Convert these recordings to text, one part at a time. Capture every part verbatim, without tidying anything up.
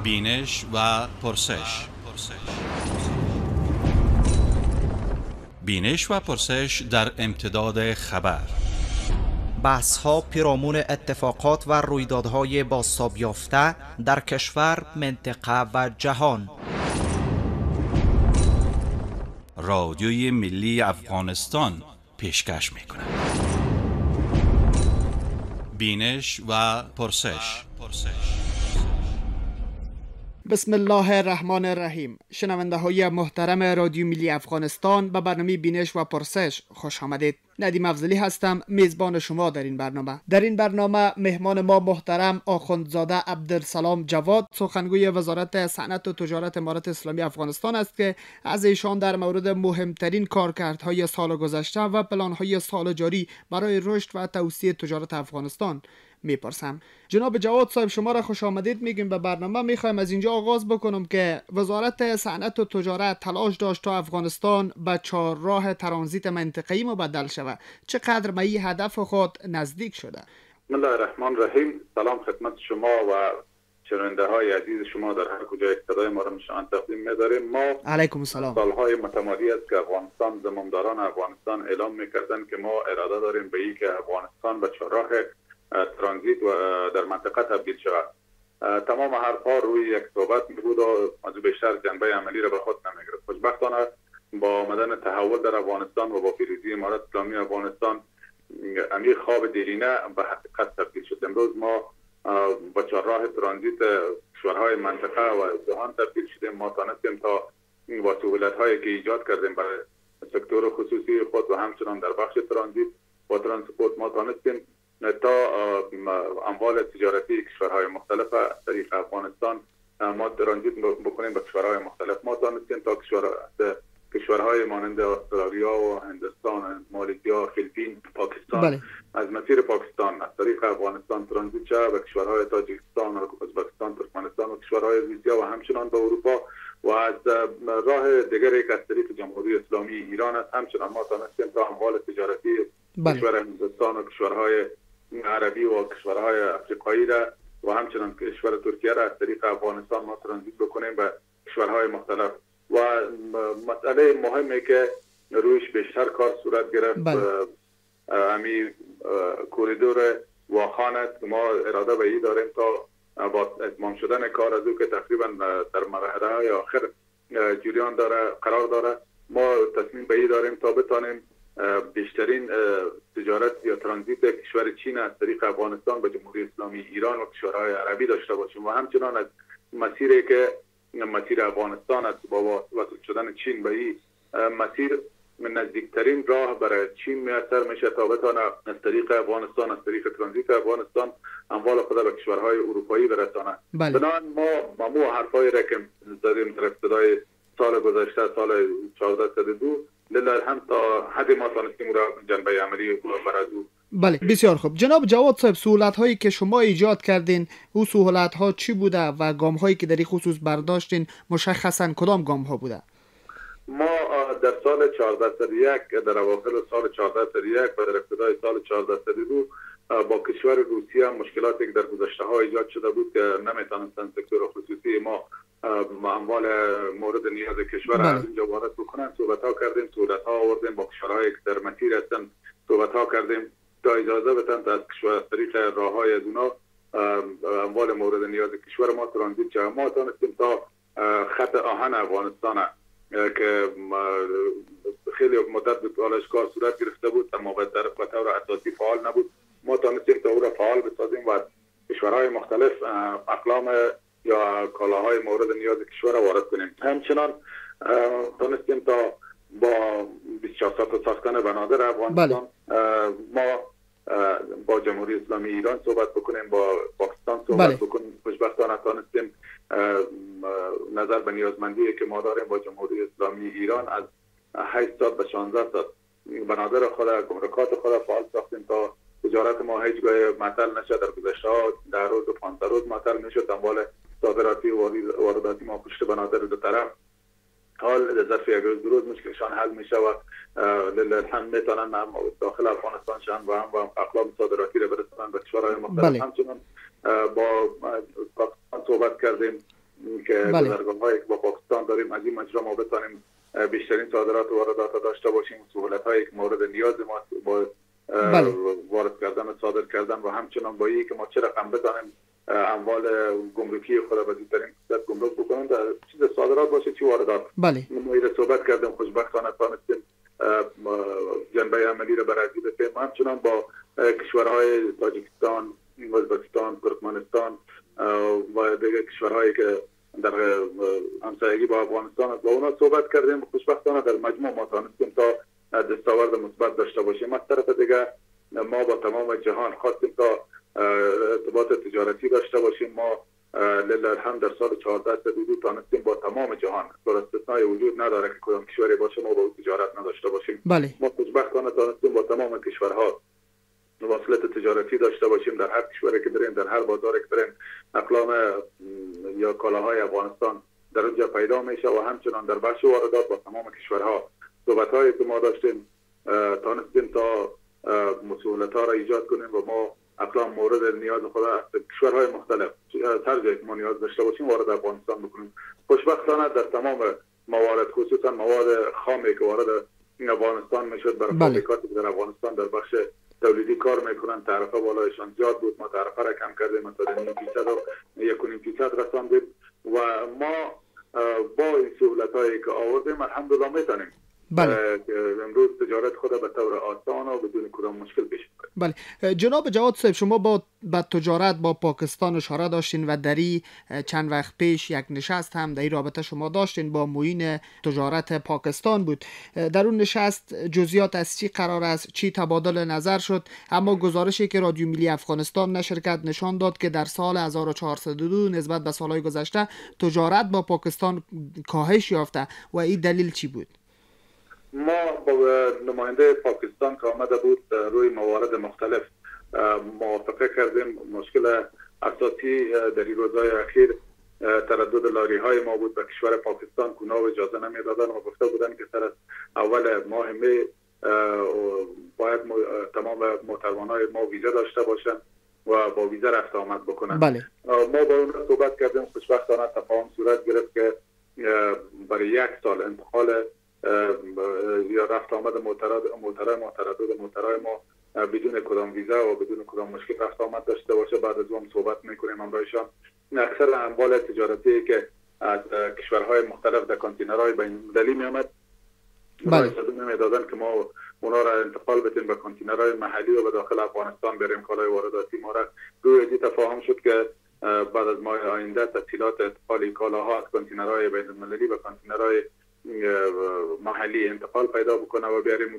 بینش و پرسش. بینش و پرسش در امتداد خبر. بحث‌ها پیرامون اتفاقات و رویدادهای بازتاب یافته در کشور، منطقه و جهان. رادیوی ملی افغانستان پیشکش می‌کند. بینش و پرسش. بسم الله الرحمن الرحیم. شنونده های محترم رادیو ملی افغانستان به برنامه بینش و پرسش خوش آمدید. ندیم افضلی هستم، میزبان شما در این برنامه. در این برنامه مهمان ما محترم آخوندزاده عبدالسلام جواد، سخنگوی وزارت صنعت و تجارت امارت اسلامی افغانستان است که از ایشان در مورد مهمترین کارکردهای سال گذشته و پلانهای سال جاری برای رشد و توسعه تجارت افغانستان میپرسم. جناب جواد صاحب، شما را خوش آمدید میگیم به برنامه. میخوایم از اینجا آغاز بکنم که وزارت صنعت و تجارت تلاش داشت تا افغانستان به چهارراه ترانزیت منطقه‌ای مبدل شود. چقدر به این هدف خود نزدیک شده؟ بسم الله الرحمن الرحیم. سلام خدمت شما و شنونده های عزیز شما در هر کجای صدای ما را میشنوند تقدیم می‌داریم. ما علیکم السلام. سالهای متمادی است که افغانستان، زمامداران افغانستان اعلام می‌کردند که ما اراده داریم به اینکه افغانستان به چهارراه ترانزیت و در منطقه تبدیل شود. تمام حرفها روی یک صحبت بود و از بیشتر جنبه عملی را به خود نمیگرفت. خوشبختانه با آمدن تحول در افغانستان و با پیروزی امارت اسلامی افغانستان، امیر خواب دیرینه به حقیقت تبدیل شد. امروز ما با چهارراه ترانزیت کشورهای منطقه و جهان تبدیل شدیم. ما تانستیم تا با سهولت‌هایی که ایجاد کردیم برای سکتور خصوصی خود و همچنان در بخش ترانزیت و ترانسپورت ما تانستیم تا اموال تجارتی کشورهای مختلف از طریق افغانستان ما ترانزیت بکنیم به کشورهای مختلف. ما تانستیم تا کشور کشورهای مانند استرالیا و هندوستان، مالزیا، فیلیپین، پاکستان بله. از مسیر پاکستان از طریق افغانستان ترانزیت شود به کشورهای تاجیکستان، ازبکستان، ترکمنستان و کشورهای روسیه و همچنان به اروپا و از راه دیگری که از طریق جمهوری اسلامی ایران است. همچنان ما تانستیم تا اموال تجارتی بله. کشور هندوستان و کشورهای عربی و کشورهای افریقایی را و همچنان کشور ترکیه را از طریق افغانستان ما ترانزیت بکنیم به کشورهای مختلف. و مسئله مهمی که رویش بیشتر کار صورت گرفت امی کوریدور واخان است. ما اراده به این داریم تا با اتمام شدن کار از او که تقریبا در مرحله های آخر جریان داره قرار داره، ما تصمیم به این داریم تا بتانیم بیشترین تجارت یا ترانزیت کشور چین از طریق افغانستان به جمهوری اسلامی ایران و کشورهای عربی داشته باشیم و همچنان از مسیری که مسیر افغانستان است با وصل شدن چین به این مسیر نزدیکترین راه برای چین میسر میشه تا بتانه از طریق افغانستان، از طریق ترانزیت افغانستان اموال خود به کشورهای اروپایی برسانه. بنابراین ما ممنوع حرفایی را که زدیم در ابتدای سال گذشته، سال چهارده صد و دو، لله هم تا حد ما تانستیم را جنبه عملی برازو. بله، بسیار خوب. جناب جواد صاحب، سهولت هایی که شما ایجاد کردین، او سهولت ها چی بوده و گام هایی که در این خصوص برداشتین مشخصا کدام گام ها بوده؟ ما در سال چهارده صد و یک، در اواخر سال چهارده صد و یک و در ابتدای سال چهارده صد و دو با کشور روسیه مشکلاتی که در گذشته ها ایجاد شده بود که نمیتونستن سکتور خصوصی ما اموال مورد نیاز کشور از اینجا وارد بکنن. صحبت ها کردیم، صحبت ها آوردیم با کشورهایی که در مسیر هستن، صحبت ها کردیم تا اجازه بدن تا از کشور از طریق راه های از اونا اموال مورد نیاز کشور ما ترانزیت شود. ما تانستیم تا خط آهن افغانستان که خیلی مدت به طولش کار صورت گرفته بود اما به طور اساسی فعال نبود، ما تانستیم تا او را فعال بسازیم و کشورهای مختلف اقلام یا کالاهای مورد نیاز کشور را وارد کنیم. همچنان تانستیم تا با سیاست ساختن بنادر افغانستان بله. ما با جمهوری اسلامی ایران صحبت بکنیم، با پاکستان صحبت بله. بکنیم. خوشبختانه تانستیم نظر به نیازمندی که ما داریم با جمهوری اسلامی ایران از هشت سال به شانزده سال بنادر خود، گمرکات خود فعال ساختیم تا تجارت ما هیچگاه معطل نشد. در گذشته ها ده روز و پانزده روز معطل میشد اموال صادراتی و وارداتی ما پشت بنادر دو طرف. حال در ظرف یک روز دو روز مشکلشان حل میشه و للحمد میتونن هم داخل افغانستان شن و هم با اقلام صادراتی را برسونن به کشورهای مختلف. بله. همچنان با پاکستان صحبت کردیم گذرگاه‌هایی که با پاکستان داریم از این مجرا ما بتانیم بیشترین صادرات و واردات داشته باشیم، سهولت‌هایی که مورد نیاز ما با وارد کردن و صادر کردن و همچنان با اینکه ما چه رقم بتانیم اموال گمرکی خود به زودترین فرصت گمرک بکنیم، در چیز صادرات باشه چی واردات. بله. ما اینو صحبت کردیم، خوشبختانه تانستیم جنبه عملی را بررسی بکنیم. همچنان با کشورهای تاجیکستان، ازبکستان، ترکمنستان و دیگر کشورهایی که در همسایگی با افغانستان است با اونا صحبت کردیم. خوشبختانه در مجموع ما تانستیم تا دستاورد مثبت داشته باشیم. از طرف دیگر ما با تمام جهان خواستیم تا ارتباط تجارتی داشته باشیم. ما لله هم در سال چهارده حدود تانستیم با تمام جهان، بر استثنای وجود نداره که کدام کشوری باشه ما با او تجارت نداشته باشیم. بله. ما خوشبختانه تانستیم با تمام کشورها مواصلات تجارتی داشته باشیم. در هر کشوری که بریم، در هر بازاری که بریم، اقلام یا کالاهای افغانستان در اونجا پیدا میشه و همچنان در بخش واردات با تمام کشورها صحبت‌هایی که ما داشتیم تانستیم تا مسئولیت‌ها را ایجاد کنیم و ما اقلام مورد نیاز خود از کشورهای مختلف هر جایی که ما نیاز داشته باشیم وارد افغانستان بکنیم. خوشبختانه در تمام موارد، خصوصا مواد خامی که وارد افغانستان میشد برای فابریکاتی در افغانستان در بخش تولیدی کار میکنن، تعرفه بالایشان زیاد بود. ما تعرفه را کم کردیم، مثلا نیم فیصد و یک و نیم فیصد رساندیم و ما با این سهولت‌هایی که آوردیم الحمدلله میتونیم بله. امروز تجارت خود به طور آسان و بدون کدام مشکل پیش بله. جناب جواد صاحب، شما با با تجارت با پاکستان اشاره داشتین و دری چند وقت پیش یک نشست هم در این رابطه شما داشتین با معین تجارت پاکستان بود. در اون نشست جزئیات از چی قرار است، چی تبادل نظر شد؟ اما گزارشی که رادیو ملی افغانستان نشر کرد نشان داد که در سال هزار و چهارصد و دو نسبت به سالهای گذشته تجارت با پاکستان کاهش یافته و این دلیل چی بود؟ ما با نماینده پاکستان که آمده بود روی موارد مختلف موافقه کردیم. مشکل اساسی در این روزهای اخیر تردد لاری های ما بود به کشور پاکستان که اونا اجازه نمیدادن و گفته بودن که سر اول ماه می باید تمام محترمانای ما ویزا داشته باشن و با ویزا رفت آمد بکنن. بله. ما با اون صحبت کردیم. خوشبختانه تفاهم صورت گرفت که برای یک سال انتقال یا رفت آمد محترم محترم محترم محترم ما بدون کدام ویزا و بدون کدام مشکل رفت آمد داشته باشه. بعد از اون صحبت میکنیم همراهشان. اکثر اموال تجارتی که از کشورهای مختلف در کانتینرهای بین‌المللی میامد بله میدادن که ما اونا را انتقال بدیم به کانتینرهای محلی و به داخل افغانستان بریم. کالای وارداتی ما را روی ازی تفاهم شد که بعد از ماه آینده تسهیلات انتقال کالاها از کانتینرهای بین‌المللی به کانتینرهای محلی انتقال پیدا بکنه و بیاریم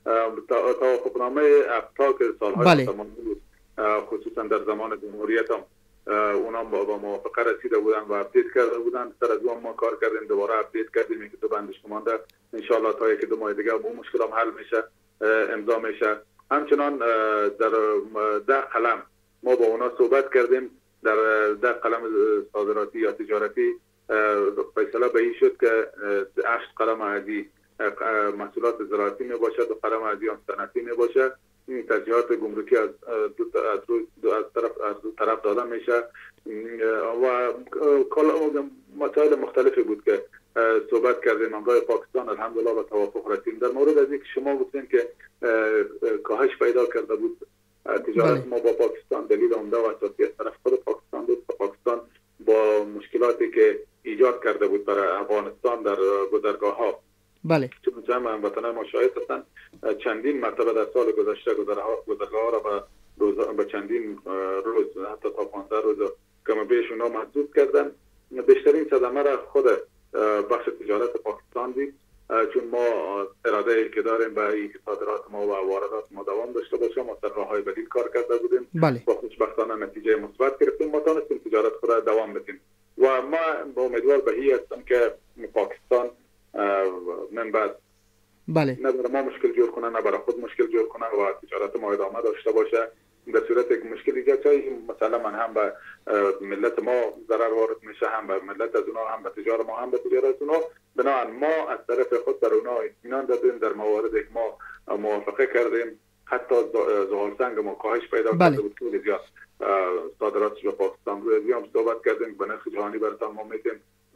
توافقنامه افتا که سالهای بله. تمام بود، خصوصا در زمان جمهوریت هم اونا با موافقه رسیده بودن و اپدیت کرده بودن. سر از اون ما کار کردیم، دوباره اپدیت کردیم. یکی دو بندش مانده، انشالله تا یکی دو ماه دیگه با مشکل هم حل میشه، امضا میشه. همچنان در ده قلم ما با اونا صحبت کردیم. در ده قلم صادراتی یا تجارتی فیصله به این شد که هشت قلم عادی محصولات زراعتی می باشد و قلم عادی هم صنعتی می باشد. این تجهیزات گمرکی از دو از دو از طرف از دو طرف داده میشه و مسائل مختلفی بود که صحبت کردیم. همراه پاکستان الحمدلله به توافق رسیدیم. در مورد از اینکه شما گفتین که کاهش پیدا کرده بود تجارت ما با پاکستان، دلیل عمده و اساسی از طرف خود پاکستان بود. پاکستان با مشکلاتی که ایجاد کرده بود برای افغانستان در گذرگاه ها، بله، چون جمع هموطنان ما شاهد هستند، چندین مرتبه در سال گذشته گذرگاه ها را به روز به چندین روز حتی تا پانزده روز کم بیش اونا محدود کردن. بیشترین صدمه را خود بخش تجارت پاکستان دید، چون ما اراده ای که داریم به این صادرات ما و واردات ما دوام داشته باشیم. ما سر راههای بدیل کار کرده بودیم. بله. با خوشبختانه نتیجه مثبت گرفتیم. ما تونستیم تجارت خود را دوام بدیم و ما با امیدوار به این هستم که پاکستان من بعد بله نه برای ما مشکل جور کنه نه برای خود مشکل جور کنه و تجارت ما ادامه داشته باشه. در صورت که مشکل ایجاد شه مثلا من هم به ملت ما ضرر وارد میشه، هم به ملت از اونا، هم به تجارت ما، هم به تجارت اونا. بنابراین ما از طرف خود در اونا اطمینان دادیم. در مواردی که ما موافقه کردیم حتی زغال سنگ ما کاهش پیدا بله. کرده بود که زیاد صادراتش به پاکستان روی ازی هم صحبت کردیم. به نرخ جهانی براتون ما میتیم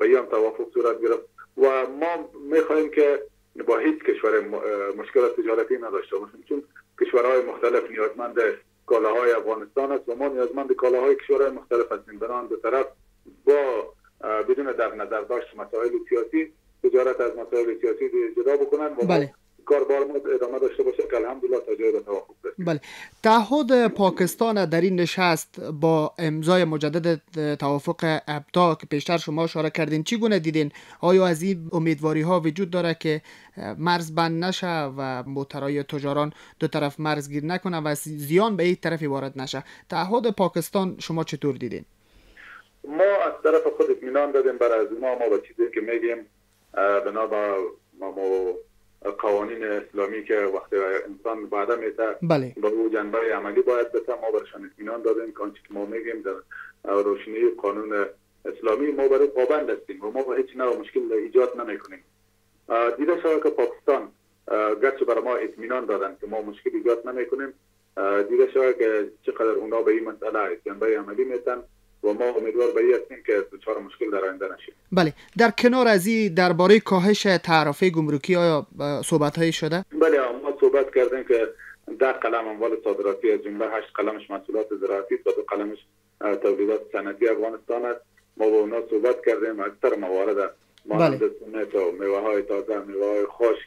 صورت گرفت و ما میخواهیم که با هیچ کشور مشکل تجارتی نداشته باشیم، چون کشورهای مختلف نیازمند کالاهای افغانستان است و ما نیازمند کالاهای کشورهای مختلف هستیم. بنابراین دو طرف با بدون در نظر داشت مسائل سیاسی تجارت از مسائل سیاسی جدا بکنن و بله. کاربار ما ادامه داشته باشه که الحمدلله تا جای به توافق رسید. بله. تعهد پاکستان در این نشست با امضای مجدد توافق ابتا که پیشتر شما اشاره کردین چگونه دیدین؟ آیا از این امیدواری ها وجود داره که مرز بند نشه و موترهای تجاران دو طرف مرز گیر نکنه و زیان به یک طرفی وارد نشه؟ تعهد پاکستان شما چطور دیدین؟ ما از طرف خود اطمینان دادیم برای از ما ما با چیزی که میگیم بنا با ما قوانین اسلامی که وقتی انسان بعدا میته بله. با او جنبه عملی باید بته، ما برشان اطمینان دادیم که آنچه که ما میگیم در روشنی قانون اسلامی ما برای پابند هستیم و ما با هیچ نوع مشکل ایجاد نمیکنیم. دیده شود که پاکستان گرچه برای ما اطمینان دادن که ما مشکل ایجاد نمیکنیم، دیده شود که چقدر اونا به این مسئله جنبه عملی میتن و ما امیدوار به این هستیم که دچار مشکل در آینده نشیم. بله. در کنار از این درباره کاهش تعرفه گمرکی آیا صحبت هایی شده؟ بله، ما صحبت کردیم که ده قلم اموال صادراتی از جمله هشت قلمش محصولات زراعتی و دو قلمش تولیدات صنعتی افغانستان است. ما با اونا صحبت کردیم، اکثر موارد مانند سمت و میوه های تازه، میوه های خشک،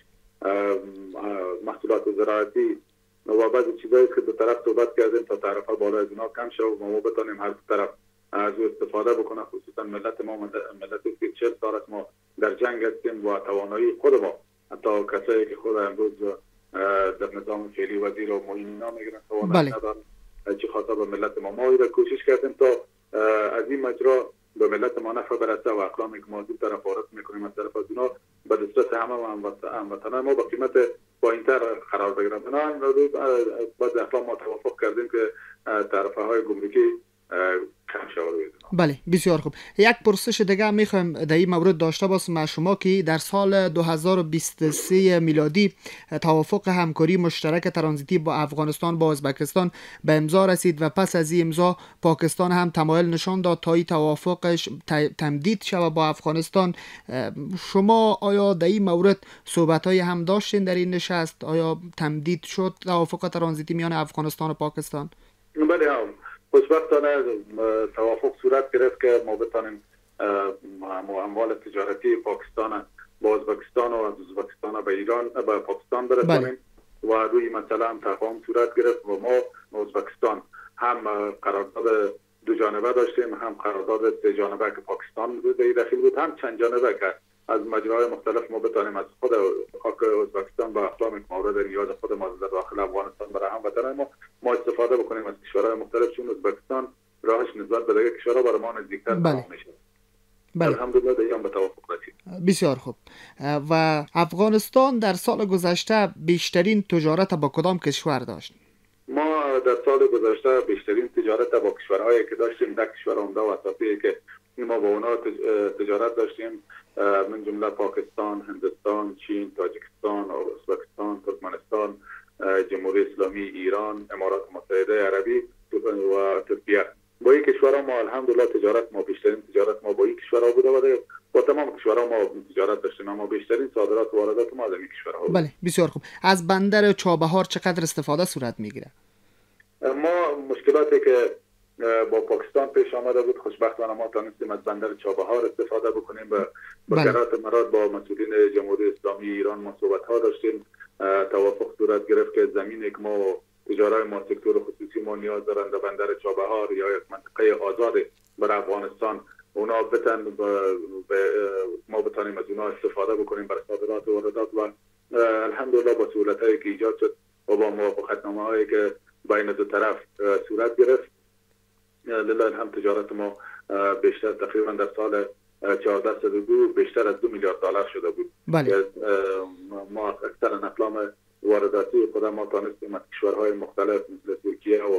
محصولات زراعتی و بعضی چیزایی که دو طرف صحبت کردیم تا تعرفه بالا از اونا کم شد و ما بتونیم هر طرف از استفاده بکنه. خصوصا ملت ما ملتی که چهل سال است ما در جنگ هستیم و توانایی خود ما حتی کسایی که خود امروز در نظام فعلی وزیر و معینینا میگیرن توانایی ندارن چه خاطر به ملت ما ما را کوشش کردیم تا از این مجرا به ملت ما نفع برسه و اقلامی که ما دو طرف وارد میکنیم از طرف از اونا به دسترس همه هموطنان ما با قیمت پایینتر قرار بگیرن. بنابراین بعد اقلام ما توافق کردیم که تعرفه های گمرکی کم شود. بله، بسیار خوب. یک پرسش دیگه میخوایم در این مورد داشته باشم از شما که در سال دو هزار و بیست و سه میلادی توافق همکاری مشترک ترانزیتی با افغانستان با ازبکستان به امضا رسید و پس از این امضا پاکستان هم تمایل نشان داد تا این توافقش تمدید شود با افغانستان. شما آیا در این مورد صحبت‌های هم داشتین در این نشست؟ آیا تمدید شد توافق ترانزیتی میان افغانستان و پاکستان؟ بله، هم خوشبختانه توافق صورت گرفت که ما بتانیم اموال تجارتی پاکستان با ازبکستان و از ازبکستان به ایران به پاکستان برسانیم و روی مسئله هم تفاهم صورت گرفت و ما ازبکستان هم قرارداد دو جانبه داشتیم، هم قرارداد سه جانبه که پاکستان داخل بود، هم چند جانبه که از مجراهای مختلف ما بتانیم از خود خاک ازبکستان با اقلام مورد نیاز خود ما در داخل افغانستان برای هموطنان ما ما استفاده بکنیم از کشورهای مختلف، چون ازبکستان راهش نسبت به دیگر کشورها برای ما نزدیکتر تمام میشه. بله. الحمدلله دیگه به توافق رسید. بسیار خوب. و افغانستان در سال گذشته بیشترین تجارت با کدام کشور داشت؟ ما در سال گذشته بیشترین تجارت با کشورهایی که داشتیم در کشور عمده و اساسی که ما با اونا تجارت داشتیم من جمله پاکستان، هندوستان، چین، تاجیکستان، ازبکستان، ترکمنستان، جمهوری اسلامی ایران، امارات متحده عربی و ترکیه. با این کشورها ما الحمدلله تجارت ما بیشترین تجارت ما با این کشورها بوده و با تمام کشورها ما تجارت داشتیم، اما بیشترین صادرات و واردات ما از این کشورها بود. بله، بسیار خوب. از بندر چابهار چقدر استفاده صورت میگیره؟ ما مشکلاتی که با پاکستان پیش آمده بود خوشبختانه ما تونستیم از بندر چابهار استفاده بکنیم. به برقرار مراد با مسئولین جمهوری اسلامی ایران ما صحبت ها داشتیم، توافق صورت گرفت که زمینی که ما تجارای ما سکتور خصوصی ما نیاز دارند در بندر چابهار یا یک منطقه آزاد برای افغانستان اونا بتن ما بتانیم از اونا استفاده بکنیم برای صادرات و واردات و الحمدلله با سهولت هایی که ایجاد شد و با موافقتنامه هایی که بین دو طرف صورت گرفت لله الحمد تجارت ما بیشتر تقریبا در سال چهارده صد و دو بیشتر از دو میلیارد دلار شده بود. بله. ما اکثر اقلام وارداتی خود ما تانستیم از کشورهای مختلف مثل ترکیه و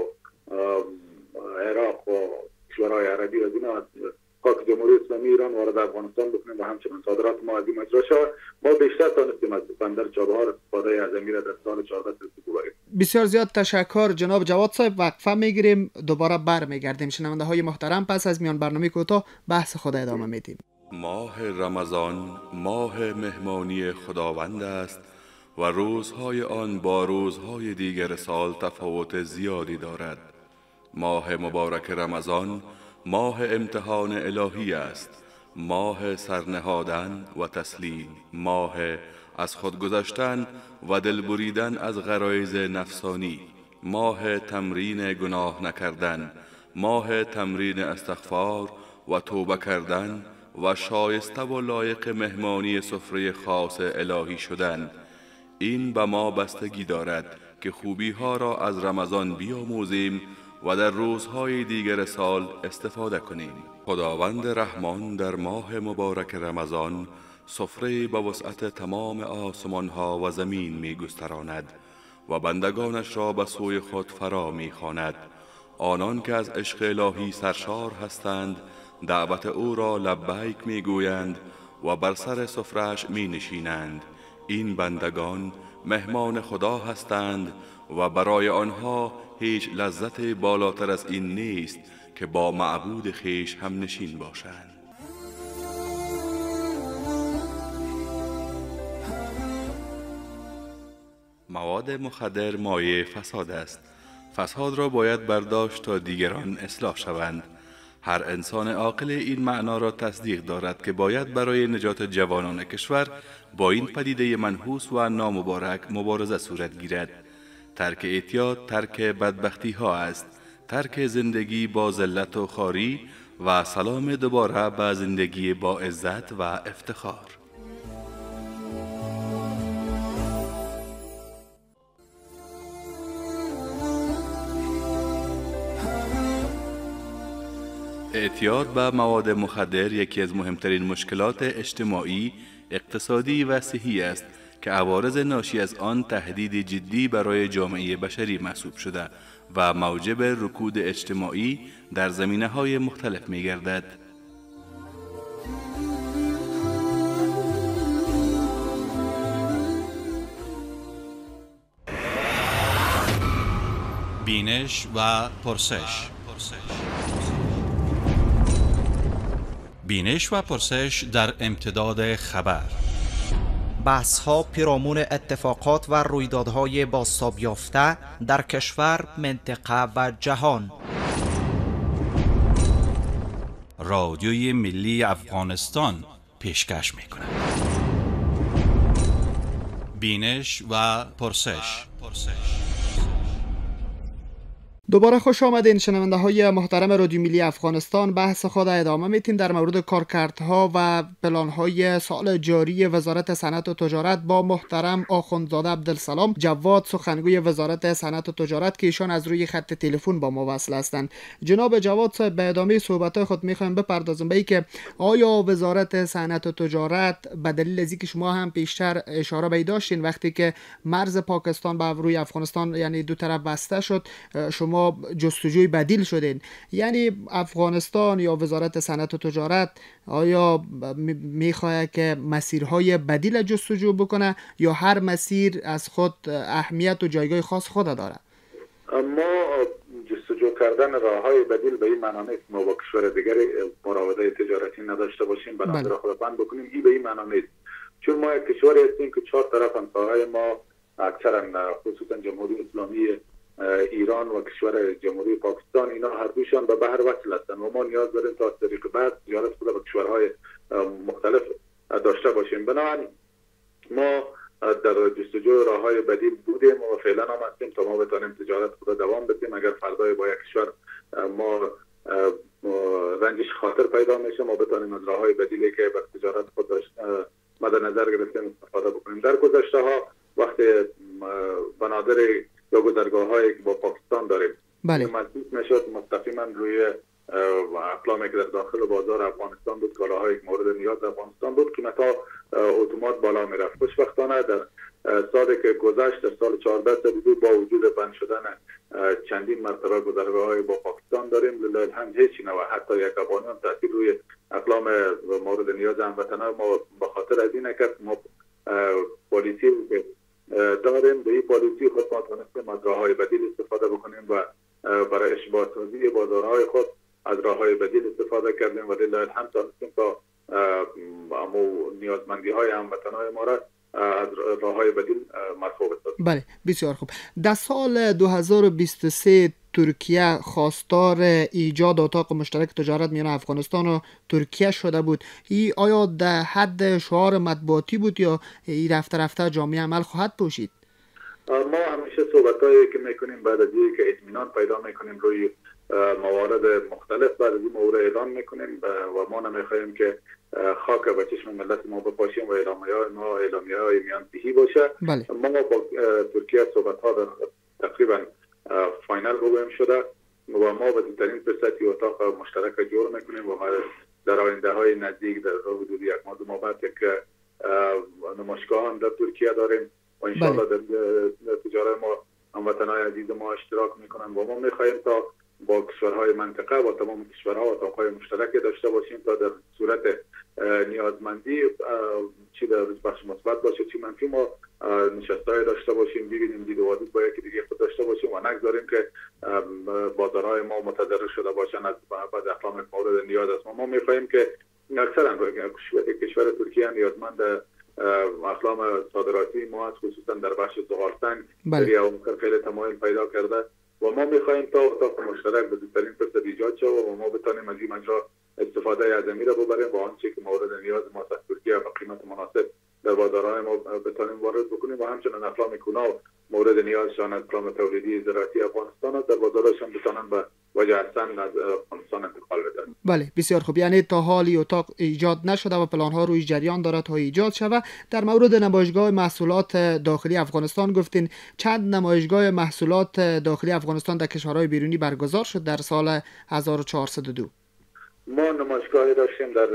عراق و کشورهای عربی از اینا از خاک جمهوری اسلامی ایران وارد افغانستان بکنیم و همچنین صادرات ما از این مجرا شود. ما بیشتر تانستیم از بندر چابهار استفاده از امیر در سال چهارده صد و دو. بسیار زیاد تشکر جناب جواد صاحب. وقفه میگیریم، دوباره برمیگردیم. شنونده های محترم، پس از میان برنامه کوتاه بحث خود ادامه میدیم. ماه رمضان ماه مهمانی خداوند است و روزهای آن با روزهای دیگر سال تفاوت زیادی دارد. ماه مبارک رمضان ماه امتحان الهی است، ماه سرنهادن و تسلیم، ماه از خود گذشتن و دل بریدن از غرایز نفسانی، ماه تمرین گناه نکردن، ماه تمرین استغفار و توبه کردن و شایسته و لایق مهمانی سفره خاص الهی شدن. این به ما بستگی دارد که خوبی ها را از رمضان بیاموزیم و در روزهای دیگر سال استفاده کنیم. خداوند رحمان در ماه مبارک رمضان سفره به وسعت تمام آسمان ها و زمین می گستراند و بندگانش را به سوی خود فرا می خواند. آنان که از عشق الهی سرشار هستند دعوت او را لبیک می گویند و بر سر سفره‌اش می نشینند. این بندگان مهمان خدا هستند و برای آنها هیچ لذت بالاتر از این نیست که با معبود خویش هم نشین باشند. مواد مخدر مایه فساد است. فساد را باید برداشت تا دیگران اصلاح شوند. هر انسان عاقل این معنا را تصدیق دارد که باید برای نجات جوانان کشور با این پدیده منحوس و نامبارک مبارزه صورت گیرد. ترک اعتیاد ترک بدبختی ها است، ترک زندگی با ذلت و خواری و سلام دوباره به زندگی با عزت و افتخار. اعتیاد به مواد مخدر یکی از مهمترین مشکلات اجتماعی، اقتصادی و صحی است که عوارض ناشی از آن تهدید جدی برای جامعه بشری محسوب شده و موجب رکود اجتماعی در زمینه‌های مختلف می‌گردد. بینش و پرسش. بینش و پرسش در امتداد خبر. بحث ها پیرامون اتفاقات و رویدادهای بازتاب یافته در کشور، منطقه و جهان. رادیوی ملی افغانستان پیشکش می‌کند. بینش و پرسش. دوباره خوش آمدین شنونده های محترم رادیو ملی افغانستان. بحث خود ادامه میتیم در مورد کارکردها و پلان های سال جاری وزارت صنعت و تجارت با محترم آخوندزاده عبدالسلام جواد، سخنگوی وزارت صنعت و تجارت که ایشان از روی خط تلفن با ما وصل هستند. جناب جواد صاحب، به ادامه صحبت خود میخوایم بپردازیم به اینکه آیا وزارت صنعت و تجارت به دلیل از اینکه شما هم پیشتر اشاره به داشتین وقتی که مرز پاکستان به روی افغانستان یعنی دو طرف بسته شد، شما جستجوی بدیل شدین، یعنی افغانستان یا وزارت صنعت و تجارت آیا میخواد که مسیرهای بدیل جستجو بکنه یا هر مسیر از خود اهمیت و جایگاه خاص خود داره؟ ما جستجو کردن راههای بدیل به این معنا نیست ما با کشور دیگری مراوده تجارتی نداشته باشیم، بنابراین خود بند بکنیم. این به این معنا نیست، چون ما یک کشوری هستیم که چهار طرف همسایه‌های ما اکثرا خصوصا جمهوری اسلامی ایران و کشور جمهوری پاکستان اینا هر دوشان به بحر وصل هستند و ما نیاز داریم تا از طریق بحر تجارت خود به کشورهای مختلف داشته باشیم. بنابراین ما در جستجوی راههای بدیل بودیم و فعلا هم هستیم تا ما بتانیم تجارت خود دوام بدیم. اگر فردای با یک کشور ما رنجش خاطر پیدا میشه ما بتانیم از راههای بدیلی که به تجارت خود مد نظر گرفتیم استفاده بکنیم. در گذشته ها وقتی بنادر یا گذرگاه هایی که با پاکستان داریم بله محسوس نشد مستقیما روی اقلامی که در داخل بازار افغانستان بود، کالاهایی که مورد نیاز افغانستان بود، قیمت ها اتومات بالا می رفت. خوشبختانه در سالی که گذشت در سال چهارده بود با وجود بند شدن چندین مرتبه گذرگاه های با پاکستان داریم، لله الحمد هیچ نوع حتی یک افغانی هم تاثیر روی اقلام مورد نیاز هموطنان ما به خاطر از این که ما پالیسی داریم به این پالیسی خود ما تونستیم از راههای بدیل استفاده بکنیم و برای اشباع سازی بازارهای خود از راههای بدیل استفاده کردیم و لله الحمد تونستیم تا اما نیازمندی های هموطنان ما را از راه های بدیل مرفوع بسازیم. بله بسیار خوب. در سال دو هزار و بیست و سه ترکیه خواستار ایجاد اتاق مشترک تجارت میان افغانستان و ترکیه شده بود. این آیا در حد شعار مطبوعاتی بود یا این رفته رفته جامعه عمل خواهد پوشید؟ ما همیشه صحبتایی که میکنیم بعد از اینکه اطمینان پیدا میکنیم روی موارد مختلف، بعد از این مورد اعلان میکنیم و ما نمیخواهیم که خاک به چشم ملت ما بپاشیم و اعلامیه های ما اعلامیه های میان دهی باشه. بله. ما با ترکیه صحبت ها در تقریبا فاینال بگویم شده و ما به ترین فرصتی اتاق مشترک جور میکنیم و در آینده های نزدیک در حدود یک ماه دو ماه بعد که نمایشگاه هم در ترکیه داریم و انشاءالله در تجارت ما هموطنان عزیز ما اشتراک میکنن و ما میخواهیم تا با کشورهای منطقه و تمام کشورها اتاقهای مشترک داشته باشیم تا در صورت نیازمندی چی در بخش مثبت باشه چی منفی ما نشستهای داشته باشیم، ببینیم دید و وادید با یکی دیگه خود داشته باشیم و نگذاریم که بازارهای ما متضرر شده باشن از بعض اقلام مورد نیاز است. ما میخواهیم که اکثرا کشور ترکیه نیازمند اقلام صادراتی ما هست، خصوصا در بخش زغالسنگ در اواخر خیلی تمایل پیدا کرده و ما میخواهیم تا اتاق مشترک به زودترین فرصت ایجاد شود و ما بتانیم از این مجرا استفاده از این را ببریم و آنچه که مورد نیاز ما از ترکیه و قیمت مناسب در بازارهای ما بتانیم وارد بکنیم و همچنین اقلام کونا مورد نیازشان از اقلام تولیدی زراعتی افغانستان در بازارشان بتانن به وجه احسن از افغانستان انتقال بدن. بله بسیار خوب. یعنی تا حالی اتاق ایجاد نشده و پلان ها روی جریان دارد تا ایجاد شود. در مورد نمایشگاه محصولات داخلی افغانستان گفتین چند نمایشگاه محصولات داخلی افغانستان در کشورهای بیرونی برگزار شد در سال هزار و چهارصد و دو؟ ما نمایشگاهی داشتیم در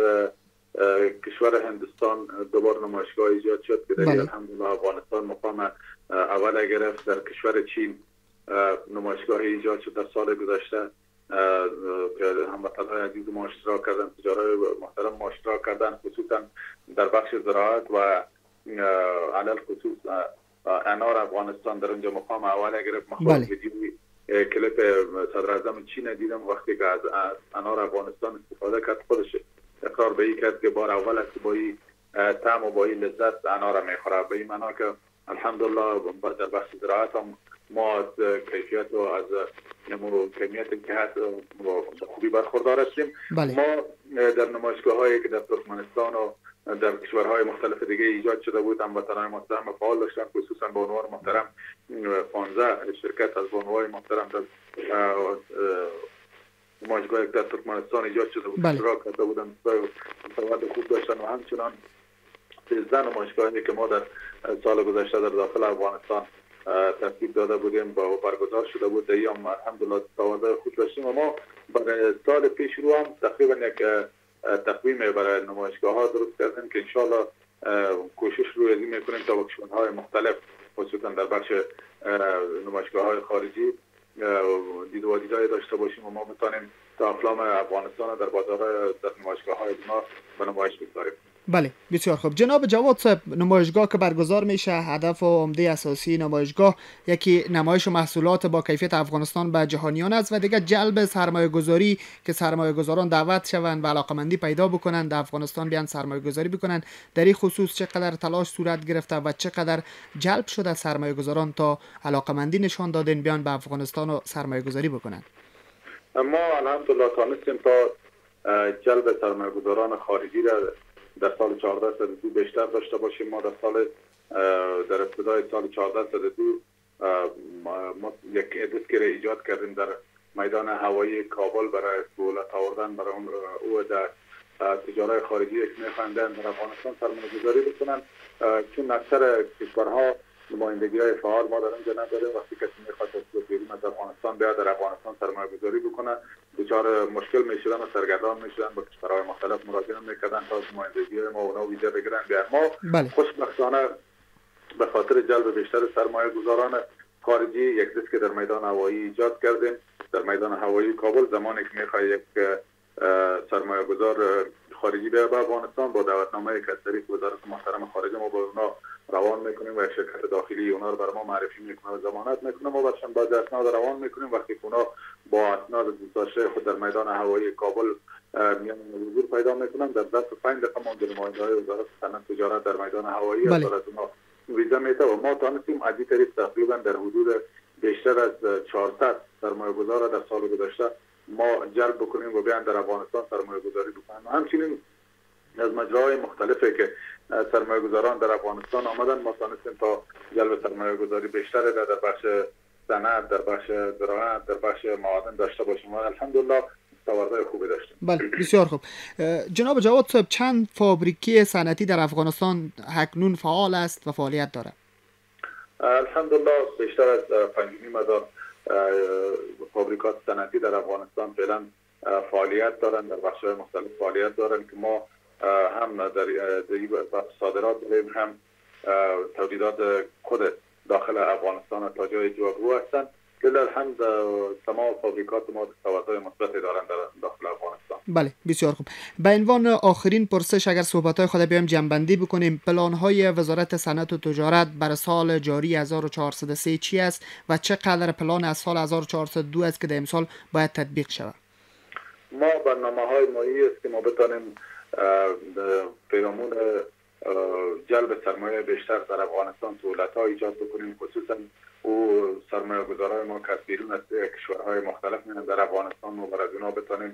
کشور هندوستان، دوبار نمایشگاه ایجاد شد که در الحمدلله افغانستان مقام اول گرفت. در کشور چین نمایشگاه ایجاد شد در سال گذشته که هموطنان عزیز ما اشتراک کردن، تجارای محترم ما اشتراک کردن، خصوصا در بخش زراعت و علل خصوص انار افغانستان در اونجا مقام اول گرفت. بله. کلیپ صدر اعظم چین دیدم وقتی که از انار افغانستان استفاده کرد، خودش اقرار به این کرد که بار اول است با این طعم و با این لذت انار میخوره. به این معنا که الحمدلله در بخش زراعت هم ما از کیفیت و از نمو کمیت که هست خوبی برخوردار هستیم. بله. ما در نمایشگاه هایی که در ترکمنستان و در کشورهای مختلف دیگه ایجاد شده بود هموطنان محترم فعال داشتن، خصوصا به عنوان محترم پانزده شرکت از بانوهای محترم در نمایشگاه در ترکمنستان ایجاد شده بود. اشتراک کرده بودن، سواد خوب داشتن و همچنان سیزده نمایشگاهی که ما در سال گذشته در داخل افغانستان ترتیب داده بودیم با برگزار شده بود. در ایام الحمدلله سواد خوب داشتیم و ما برای سال پیش رو هم تقریبا یک تقویم برای نمایشگاه ها درست کردیم که انشاءالله کوشش روی ازی میکنیم تا با کشورهای مختلف خصوصا در بخش نمایشگاه های خارجی دید و دیدای داشته باشیم و ما بتانیم تا افلام افغانستان در بازار در نمایشگاه های ما به نمایش بگذاریم. بله بسیار خوب. جناب جواد صاحب، نمایشگاه که برگزار میشه هدف و عمده اساسی نمایشگاه یکی نمایش محصولات با کیفیت افغانستان به جهانیان است و دیگه جلب سرمایه گذاری که سرمایه گذاران دعوت شوند و علاقمندی پیدا بکنند در افغانستان بیان سرمایه گذاری بکنند. در این خصوص چقدر تلاش صورت گرفته و چقدر جلب شده سرمایه گذاران تا علاقمندی نشان دادن بیان به افغانستان و سرمایه گذاری بکنند؟ ما الحمدلله تانستیم تا جلب سرمایه گذاران خارجی را در سال چهارده صد و دو بیشتر داشته باشیم. ما در سال در ابتدای سال چهارده صد و دو ما یک دستگیر ایجاد کردیم در میدان هوایی کابل برای سهولت آوردن برای اون او در تجارت خارجی که می‌خواهند در افغانستان سرمایه گذاری بکنن، چون اکثر کشورها نمایندگی های فعال ما در اونجا نداریم. وقتی کسی میخواد از بیرون از افغانستان بیاد در افغانستان سرمایه گذاری بکنه دچار مشکل میشدن و سرگردان میشدن، با کشورهای مختلف مراجعه میکردن تا نمایندگی ما اونا ویزا بگیرن بیان. ما بله. خوشبختانه به خاطر جلب بیشتر سرمایه گذاران خارجی یک دسک در میدان هوایی ایجاد کردیم در میدان هوایی کابل. زمانی که میخواد یک سرمایه گذار خارجی به افغانستان با دعوتنامه که از طریق وزارت محترم خارجه ما با اونا روان میکنیم و شرکت داخلی اونا رو برای ما معرفی میکنه و ضمانت میکنه. ما برشان بعد اسناد روان میکنیم. وقتی اونا با اسناد داشته خود در میدان هوایی کابل میان حضور پیدا میکنن در دست پنج دقیقه ما نماینده های وزارت صنعت تجارت در میدان هوایی بله. از اونها ویزا میده و ما تانستیم از این طریق تقریبا در حدود بیشتر از چهارصد سرمایه گذار در سال گذشته ما جلب بکنیم و بیان در افغانستان سرمایه گذاری بکنیم. همچنین از مجراهای مختلفی که سرمایه گذاران در افغانستان آمدن ما تانستیم تا جلب سرمایه گذاری بیشتر در بخش صنعت، در بخش زراعت، در بخش معادن داشته باشیم و الحمدلله مستوردهای خوبی داشتیم. بله بسیار خوب. جناب جواد صاحب چند فابریکه صنعتی در افغانستان اکنون فعال است و فعالیت دارد؟ الحمدلله بیشتر از پنج و نیم هزار فابریکات صنعتی در افغانستان فعلا فعالیت دارند، در بخش‌های مختلف فعالیت دارند که ما هم در صادرات داریم هم تولیدات خود داخل افغانستان تا جای جوابگو هستند. للحمد تمام فابریکات ما دستاوردهای مثبتی دارند در داخل افغانستان. بله بسیار خوب. به عنوان آخرین پرسش اگر صحبت‌های خود بیایم جمع‌بندی بکنیم، پلان‌های وزارت صنعت و تجارت برای سال جاری هزار و چهارصد و سه چی است و چقدر پلان از سال هزار و چهارصد و دو است که در امسال باید تطبیق شود؟ ما برنامه‌های مایی است که ما بتانیم پیرامون جلب سرمایه بیشتر در افغانستان سهولت‌ها ایجاد بکنیم، خصوصا او سرمایه گذارای ما که از بیرون از کشورهای مختلف میان در افغانستان ما برای اونها بتانیم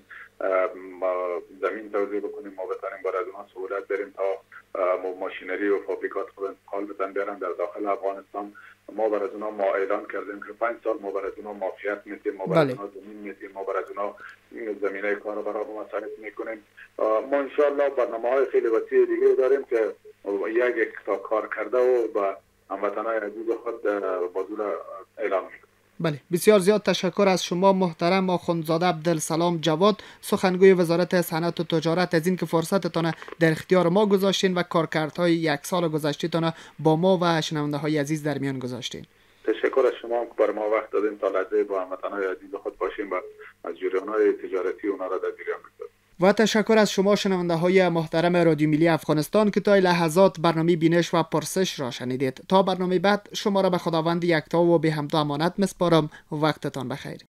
زمین توزیع بکنیم، ما بتانیم برای اونها سهولت بریم تا ماشینری و فابریکات خود انتقال بتن بیارن در داخل افغانستان. ما برای اونها ما اعلان کردیم که پنج سال ما برای اونها معافیت میدیم، ما برای اونها زمین میدیم، ما برای اونها زمینه کار برای مساعدت میکنیم. ما ان شاء الله برنامه‌های خیلی وسیع دیگه داریم که یک یک تا کار کرده و با هموطنان عزیز خود بازور اعلام میکنیم. بله بسیار زیاد تشکر از شما محترم آخوندزاده عبدالسلام جواد، سخنگوی وزارت صنعت و تجارت، از اینکه فرصتتان در اختیار ما گذاشتین و کارکردهای یک سال گذشته‌تان با ما و شنونده های عزیز در میان گذاشتین. تشکر از شما که بر ما وقت دادین تا لحظه با هموطنان عزیز خود باشیم و از جریان‌های تجارتی اونا را در جریان بگذاریم. و تشکر از شما شنونده های محترم رادیو ملی افغانستان که تا لحظات برنامه بینش و پرسش را شنیدید. تا برنامه بعد شما را به خداوند یکتا و به حمد و امانت میسپارم. وقتتان بخیر.